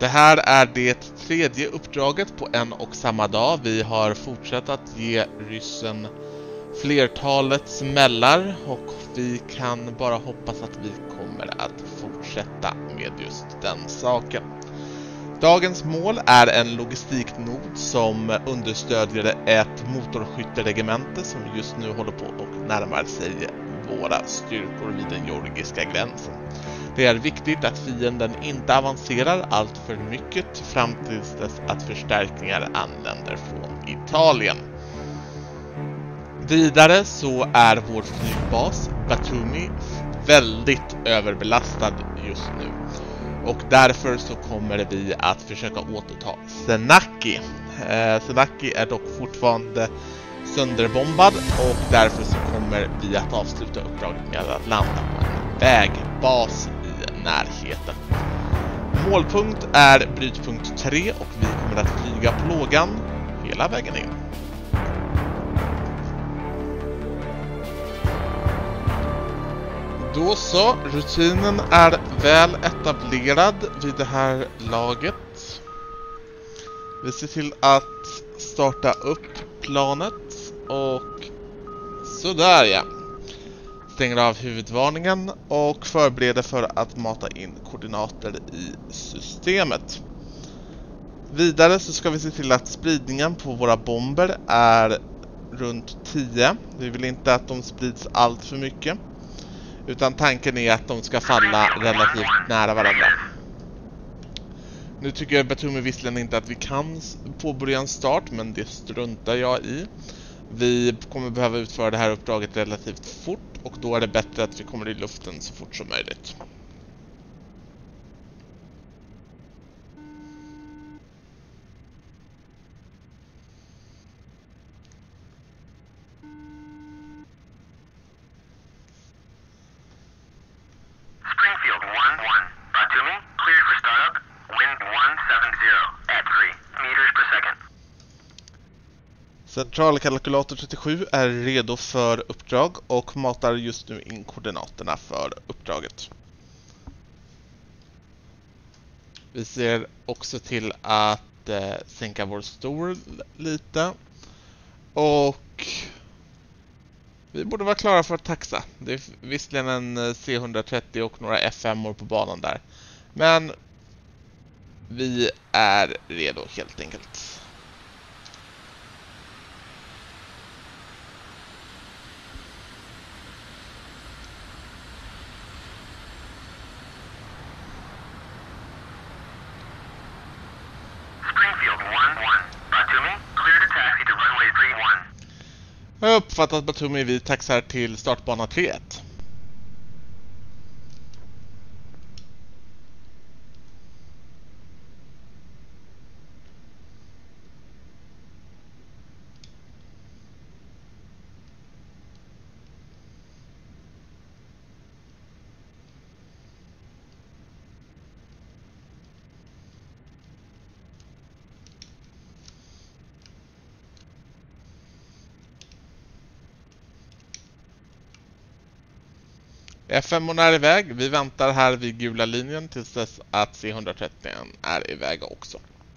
Det här är det tredje uppdraget på en och samma dag. Vi har fortsatt att ge ryssen flertalet smällar och vi kan bara hoppas att vi kommer att fortsätta med just den saken. Dagens mål är en logistiknod som understödjer ett motorskytteregemente som just nu håller på och närmar sig våra styrkor vid den georgiska gränsen. Det är viktigt att fienden inte avancerar allt för mycket fram tills dess att förstärkningar anländer från Italien. Vidare så är vår flygbas Batumi väldigt överbelastad just nu. Och därför så kommer vi att försöka återta Senaki. Senaki är dock fortfarande sönderbombad och därför så kommer vi att avsluta uppdraget med att landa på en vägbas i närheten. Målpunkt är brytpunkt 3 och vi kommer att flyga plågan hela vägen in. Då så, rutinen är väl etablerad vid det här laget. Vi ser till att starta upp planet och sådär ja. Stänger av huvudvarningen och förbereder för att mata in koordinater i systemet. Vidare så ska vi se till att spridningen på våra bomber är runt 10. Vi vill inte att de sprids allt för mycket. Utan tanken är att de ska falla relativt nära varandra. Nu tycker Batumi visserligen inte att vi kan påbörja en start, men det struntar jag i. Vi kommer behöva utföra det här uppdraget relativt fort och då är det bättre att vi kommer i luften så fort som möjligt. Springfield 1-1. Batumi, cleared for startup. Wind 170 at 3 meters per second. Centralkalkylator 37 är redo för uppdrag och matar just nu in koordinaterna för uppdraget. Vi ser också till att sänka vår stol lite. Och vi borde vara klara för att taxa. Det är visserligen en C130 och några F5-or på banan där. Men vi är redo helt enkelt. Springfield 1-1. Batumi, cleared a taxi to runway 31. Jag har uppfattat Batumi, vi taxar till startbana 31. F5 är iväg. Vi väntar här vid gula linjen tills dess att C130 är iväg också.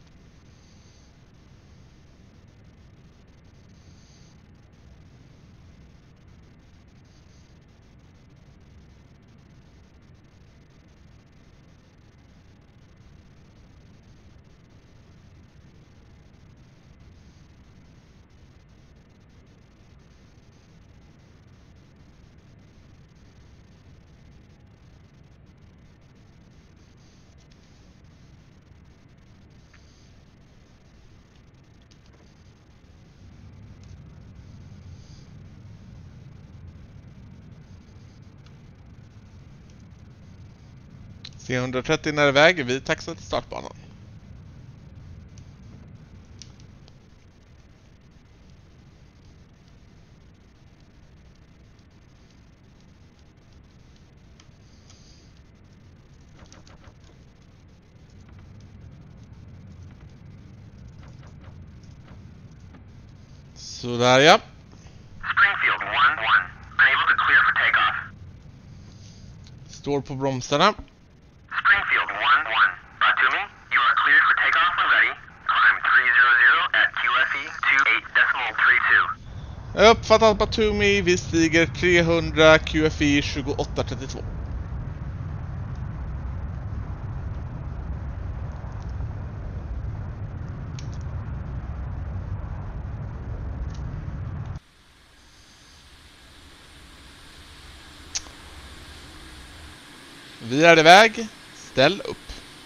C130 är iväg, vi taxar till startbanan. Sådär ja. Springfield 1-1. Unable to clear for takeoff. Står på bromsarna. Springfield 1-1. Batumi, you are cleared for takeoff when ready. Climb 300 at QFE 28.32. Uppfattat Batumi, vi stiger 300 QFI 2832. Vi är iväg. Ställ upp.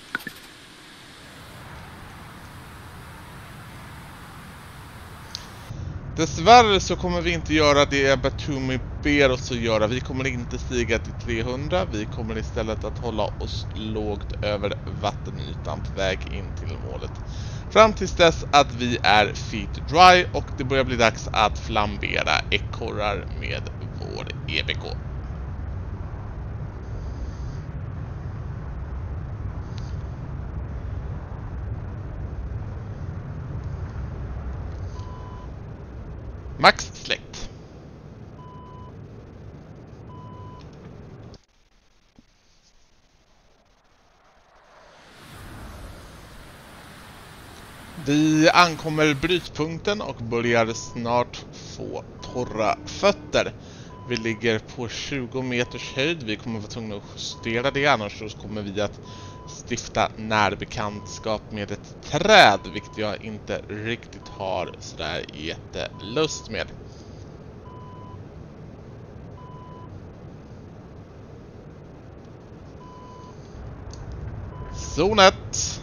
Dessvärre så kommer vi inte göra det Batumi ber oss att göra. Vi kommer inte stiga till 300. Vi kommer istället att hålla oss lågt över vattenytan på väg in till målet. Fram tills dess att vi är feet dry och det börjar bli dags att flambera ekorrar med vår EBK. Max släckt. Vi ankommer brytpunkten och börjar snart få torra fötter. Vi ligger på 20 meters höjd. Vi kommer vara tvungna att justera det, annars så kommer vi att stifta närbekantskap med ett träd, vilket jag inte riktigt har sådär jättelust med. Zon 1.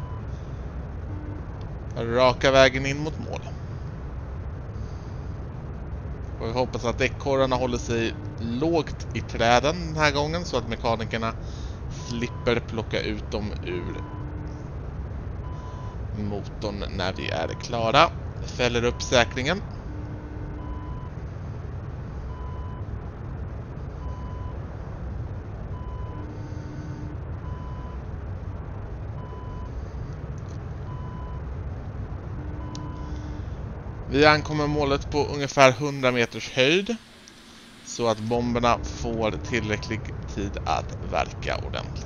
Raka vägen in mot mål. Och vi hoppas att ekorrarna håller sig lågt i träden den här gången så att mekanikerna slipper plocka ut dem ur motorn när vi är klara. Fäller upp säkringen. Vi ankommer målet på ungefär 100 meters höjd så att bomberna får tillräcklig tid att verka ordentligt.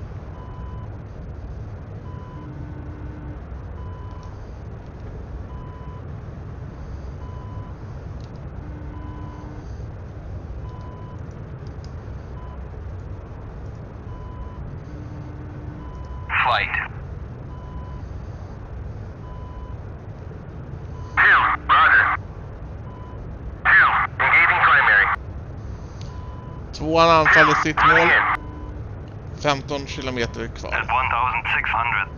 Flight. 2 anfaller sitt mål. 15 kilometer kvar. At 1600.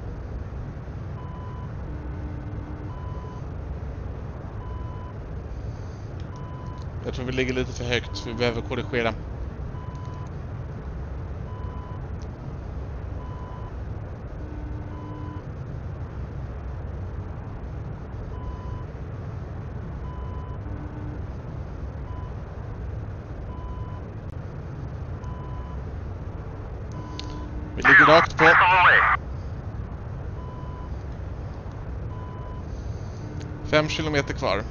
Jag tror vi ligger lite för högt. Vi behöver korrigera. Vi ligger rakt på. 5 kilometer kvar.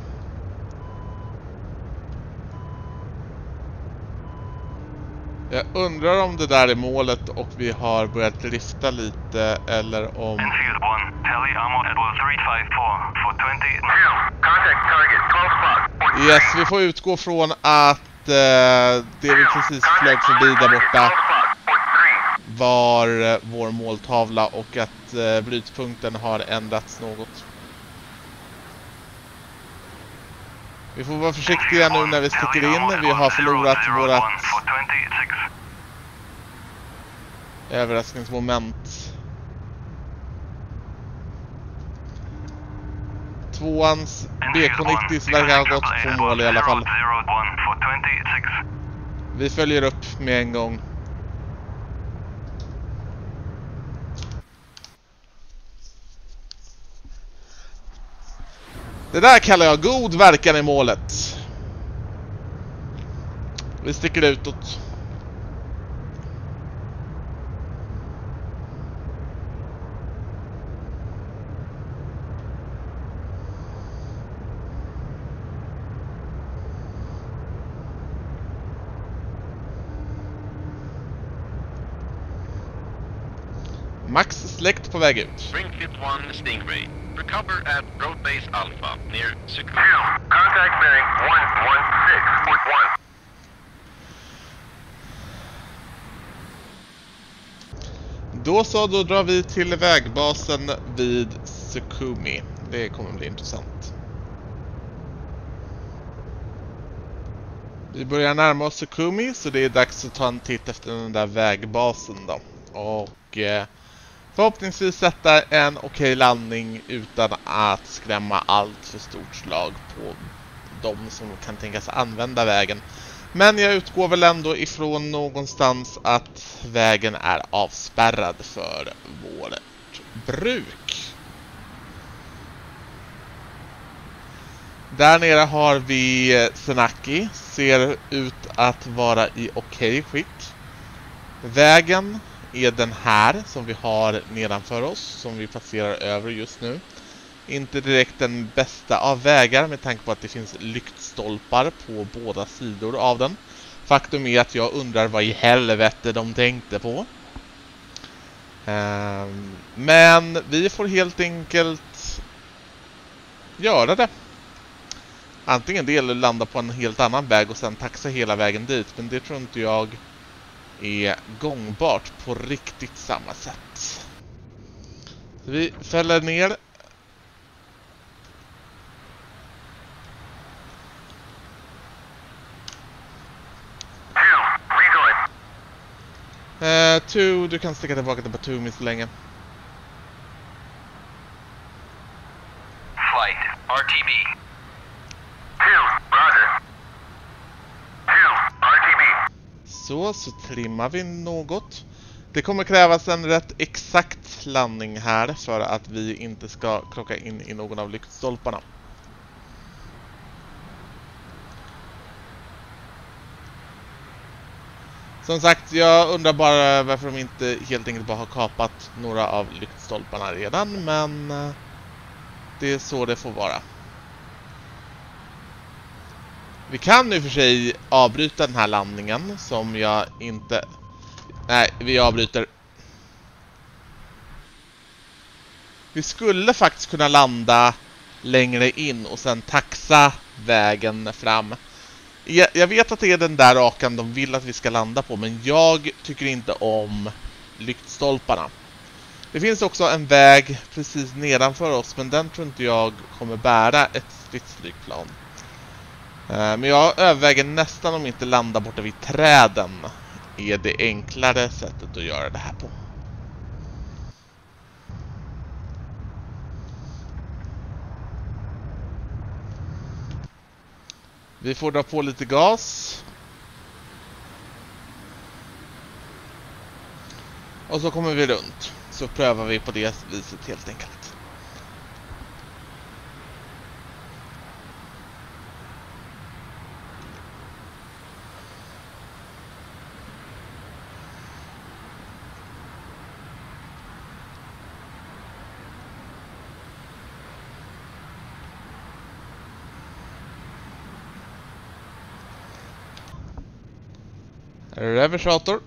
Jag undrar om det där är målet och vi har börjat drifta lite eller om... Yes, vi får utgå från att det vi precis flög förbi där borta var vår måltavla och att brytpunkten har ändrats något. Vi får vara försiktiga nu när vi sticker in. Vi har förlorat vårat överraskningsmoment. 2ans BK90 verkar ha gått på mål i alla fall. Vi följer upp med en gång. Det där kallar jag god verkan i målet. Vi sticker utåt. Max släkt på väg ut. Springfield 1 Stingray. Recover at Road Base Alpha near Sukumi. 2, contact bearing 116.1. Då drar vi till vägbasen vid Sukumi. Det kommer bli intressant. Vi börjar närma oss Sukumi, så det är dags att ta en titt efter den där vägbasen då. Och förhoppningsvis sätta en okej landning utan att skrämma allt för stort slag på de som kan tänkas använda vägen. Men jag utgår väl ändå ifrån någonstans att vägen är avspärrad för vårt bruk. Där nere har vi Senaki. Ser ut att vara i okej skick. Vägen är den här som vi har nedanför oss, som vi passerar över just nu. Inte direkt den bästa av vägar med tanke på att det finns lyktstolpar på båda sidor av den. Faktum är att jag undrar vad i helvete de tänkte på. Men vi får helt enkelt göra det. Antingen det eller landa på en helt annan väg och sen taxa hela vägen dit. Men det tror inte jag är gångbart på riktigt samma sätt. Så vi fäller ner. Du kan sticka tillbaka till Batumi så länge. Flight RTB. 2, roger. 2, RTB. Så trimmar vi något. Det kommer krävas en rätt exakt landning här för att vi inte ska krocka in i någon av lyktstolparna. Som sagt, jag undrar bara varför de inte helt enkelt bara har kapat några av lyktstolparna redan, men det är så det får vara. Vi kan nu för sig avbryta den här landningen som jag inte... Nej, vi avbryter. Vi skulle faktiskt kunna landa längre in och sen taxa vägen fram. Jag vet att det är den där rakan de vill att vi ska landa på, men jag tycker inte om lyktstolparna. Det finns också en väg precis nedanför oss, men den tror inte jag kommer bära ett stridsflygplan. Men jag överväger nästan om inte landa borta vid träden är det enklare sättet att göra det här på. Vi får dra på lite gas. Och så kommer vi runt. Så prövar vi på det viset helt enkelt. Reversator.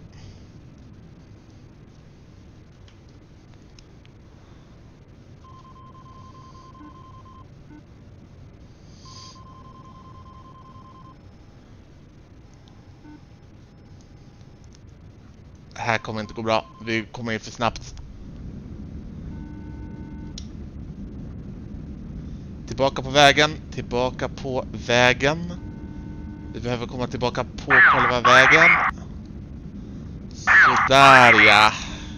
Det här kommer inte gå bra. Vi kommer in för snabbt. Tillbaka på vägen. Tillbaka på vägen. Vi behöver komma tillbaka på själva vägen. Sådär ja.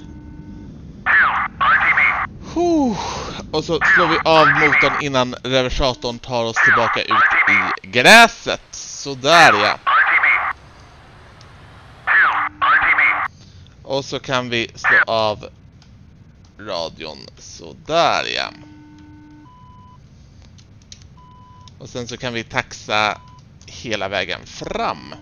Och så slår vi av motorn innan reversatorn tar oss tillbaka ut i gräset. Sådär ja. Och så kan vi slå av radion. Sådär ja. Och sen så kan vi taxa hela vägen fram.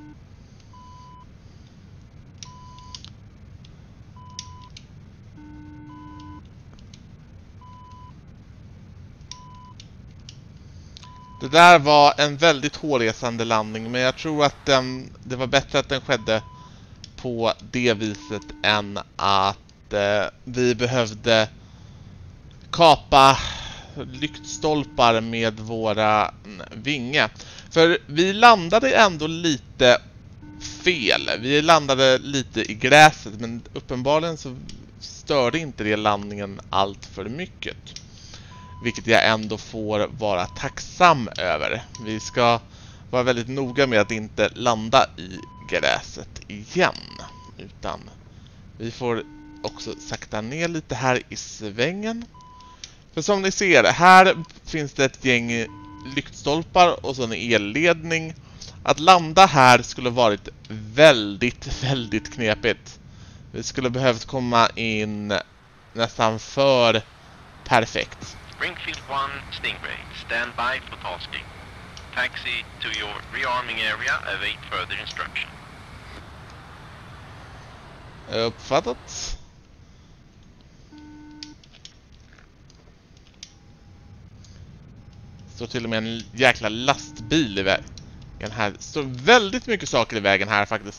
Det där var en väldigt hårresande landning, men jag tror att det var bättre att den skedde på det viset än att vi behövde kapa lyktstolpar med våra vinge. För vi landade ändå lite fel. Vi landade lite i gräset, men uppenbarligen så störde inte det landningen allt för mycket. Vilket jag ändå får vara tacksam över. Vi ska vara väldigt noga med att inte landa i gräset igen. Utan vi får också sakta ner lite här i svängen. För som ni ser, här finns det ett gäng lyktstolpar och så en elledning. Att landa här skulle varit väldigt knepigt. Vi skulle behövt komma in nästan för perfekt. Springfield 1, Stingray, stand by for tasking. Taxi to your rearming area, await further instruction. Uppfattat. Står till och med en jäkla lastbil i vägen här. Det står väldigt mycket saker i vägen här faktiskt.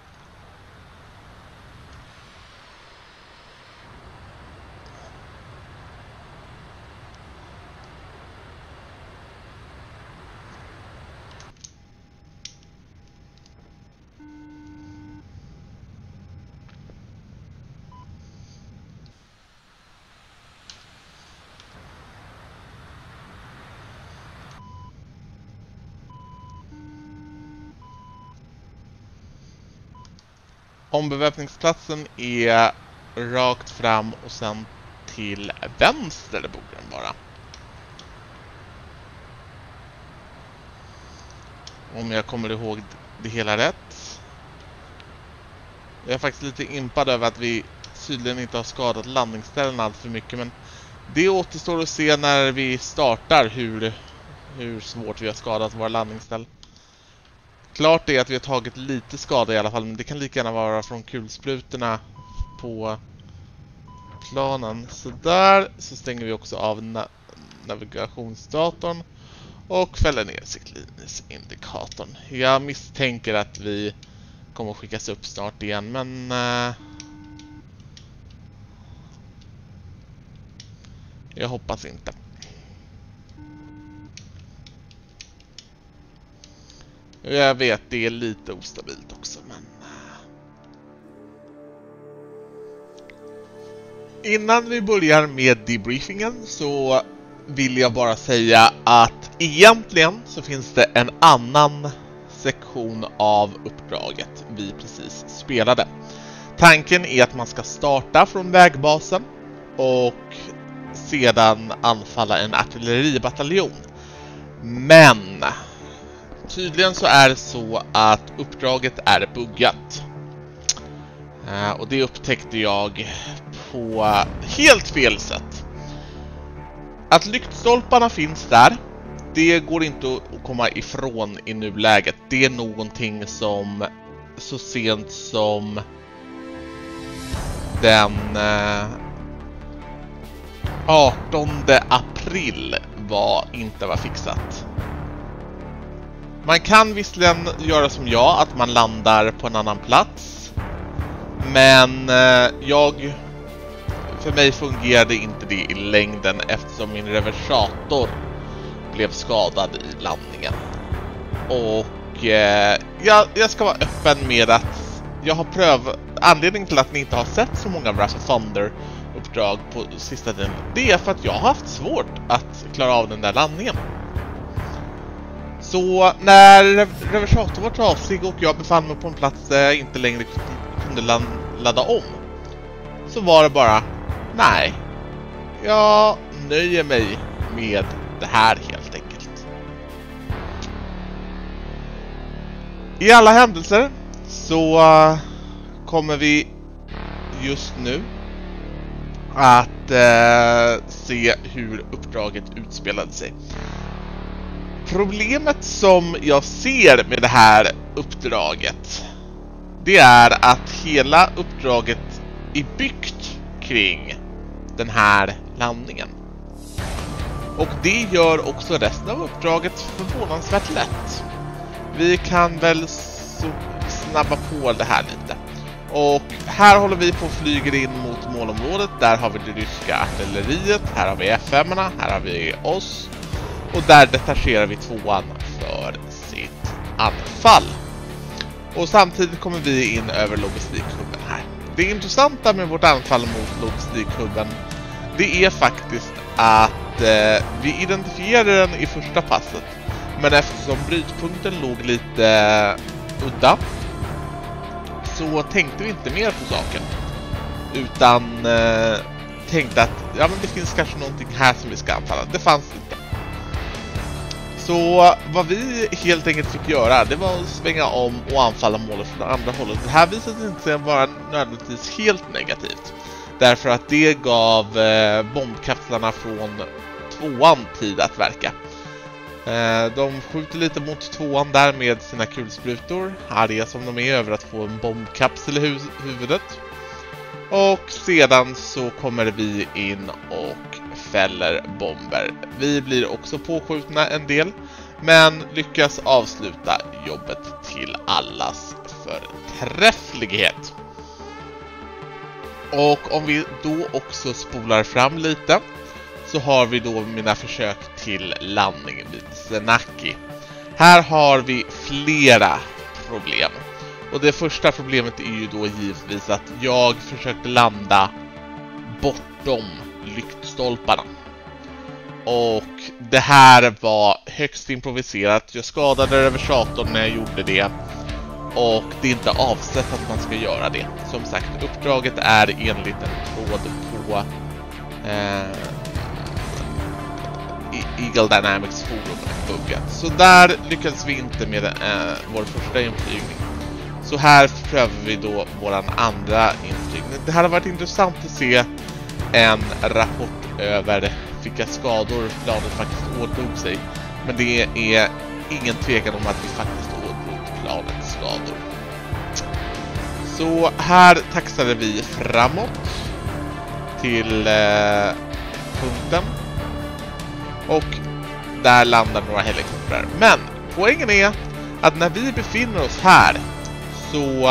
Ombeväpningsplatsen är rakt fram och sen till vänster borde den vara. Om jag kommer ihåg det hela rätt. Jag är faktiskt lite impad över att vi tydligen inte har skadat landningsställen allt för mycket. Men det återstår att se när vi startar hur svårt vi har skadat våra landningsställen. Klart är att vi har tagit lite skada i alla fall, men det kan lika gärna vara från kulsprutorna på planen. Så där så stänger vi också av navigationsdatorn och fäller ner siktlinjesindikatorn. Jag misstänker att vi kommer att skickas upp snart igen, men jag hoppas inte. Jag vet, det är lite ostabilt också, men innan vi börjar med debriefingen så vill jag bara säga att egentligen så finns det en annan sektion av uppdraget vi precis spelade. Tanken är att man ska starta från vägbasen och sedan anfalla en artilleribataljon. Men tydligen så är det så att uppdraget är buggat. Och det upptäckte jag på helt fel sätt. Att lyktstolparna finns där, det går inte att komma ifrån i nuläget. Det är någonting som så sent som den 18 april inte var fixat. Man kan visserligen göra som jag, att man landar på en annan plats. Men för mig fungerade inte det i längden eftersom min reversator blev skadad i landningen. Och jag ska vara öppen med att jag har anledningen till att ni inte har sett så många Wrath of Thunder-uppdrag på sista tiden, det är för att jag har haft svårt att klara av den där landningen. Så när reversatorn var trasig och jag befann mig på en plats där jag inte längre kunde ladda om, så var det bara, nej, jag nöjer mig med det här helt enkelt. I alla händelser så kommer vi just nu att se hur uppdraget utspelade sig. Problemet som jag ser med det här uppdraget, det är att hela uppdraget är byggt kring den här landningen. Och det gör också resten av uppdraget förvånansvärt lätt. Vi kan väl snabba på det här lite. Och här håller vi på och flyger in mot målområdet. Där har vi det ryska artilleriet. Här har vi F5-erna. Här har vi oss. Och där detacherar vi 2an för sitt anfall. Och samtidigt kommer vi in över logistikhubben här. Det intressanta med vårt anfall mot logistikhubben, det är faktiskt att vi identifierade den i första passet. Men eftersom brytpunkten låg lite udda så tänkte vi inte mer på saken. Utan tänkte att ja, men det finns kanske någonting här som vi ska anfalla. Det fanns inte. Så vad vi helt enkelt fick göra, det var att svänga om och anfalla målet från andra hållet. Det här visade sig inte vara nödvändigtvis helt negativt. Därför att det gav bombkapslarna från 2an tid att verka. De skjuter lite mot 2an där med sina kulsprutor. Arga som de är över att få en bombkapsel i huvudet. Och sedan så kommer vi in och fäller bomber. Vi blir också påskjutna en del, men lyckas avsluta jobbet till allas förträfflighet. Och om vi då också spolar fram lite så har vi då mina försök till landning vid Senaki. Här har vi flera problem. Och det första problemet är ju då givetvis att jag försökte landa bortom lyktstolparna. Och det här var högst improviserat. Jag skadade reversatorn när jag gjorde det. Och det är inte avsett att man ska göra det. Som sagt, uppdraget är enligt en tråd på Eagle Dynamics forum-buggen. Så där lyckades vi inte med vår första inflygning. Så här prövar vi då våran andra inflygning. Det hade varit intressant att se en rapport över vilka skador planet faktiskt ådrog sig. Men det är ingen tvekan om att vi faktiskt ådrog planets skador. Så här taxade vi framåt till punkten. Och där landar några helikoptrar. Men poängen är att när vi befinner oss här så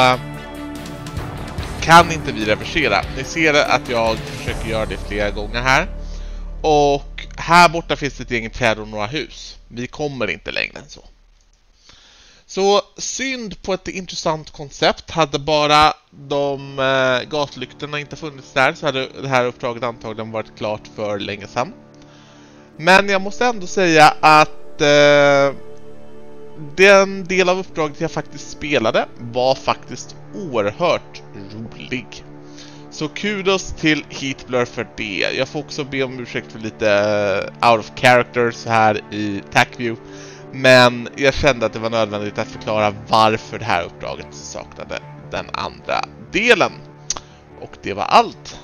kan inte vi reversera. Ni ser att jag försöker göra det flera gånger här. Och här borta finns det ett gäng träd och några hus. Vi kommer inte längre än så. Så synd på ett intressant koncept. Hade bara de gatlyktorna inte funnits där så hade det här uppdraget antagligen varit klart för länge sedan. Men jag måste ändå säga att den del av uppdraget jag faktiskt spelade var faktiskt oerhört rolig. Så kudos till Heatblur för det. Jag får också be om ursäkt för lite out of character så här i TACview. Men jag kände att det var nödvändigt att förklara varför det här uppdraget saknade den andra delen. Och det var allt.